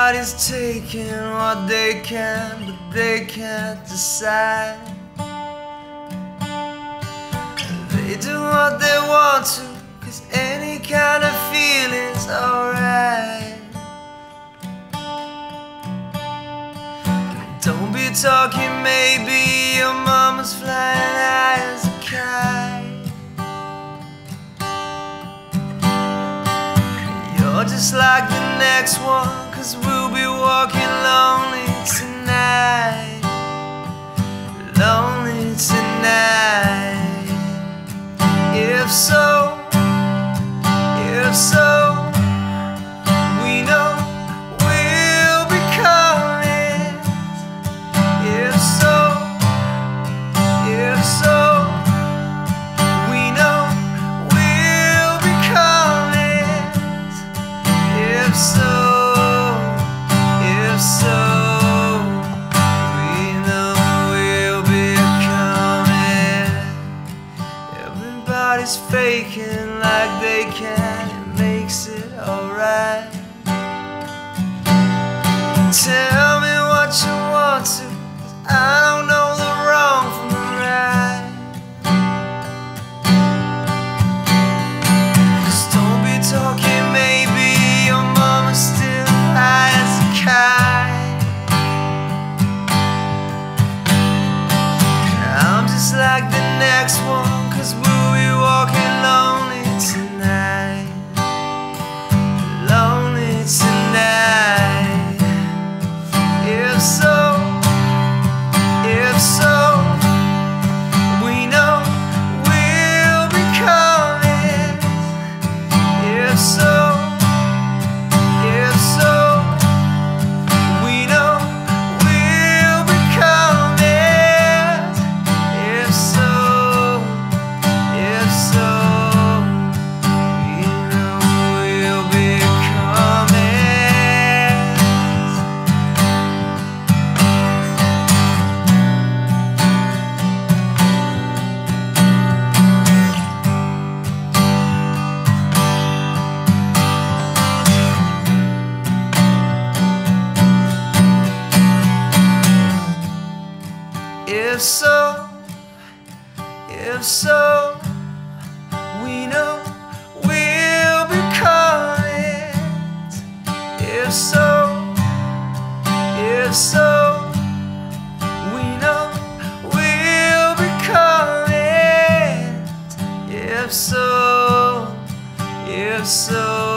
Everybody's taking what they can, but they can't decide. They do what they want to, 'cause any kind of feeling's alright. Don't be talking, maybe your mama's flying high as a kite. You're just like the next one, 'cause we'll be walking lonely tonight. Lonely tonight. If so, we know we'll be coming. If so, we know we'll be coming. If so, we know we'll be coming. Everybody's faking like they can, it makes it alright. Tell me what you want to, 'cause I don't know the wrong from the right. Just don't be talking, maybe your mama's still high as a kite. I'm just like the next one, 'cause we'll be walking lonely tonight. Lonely tonight. If so, we know we'll be coming. If so, we know we'll be coming. If so, we know we'll be coming. If so, we know we'll be coming. If so, we know we'll be coming. If so,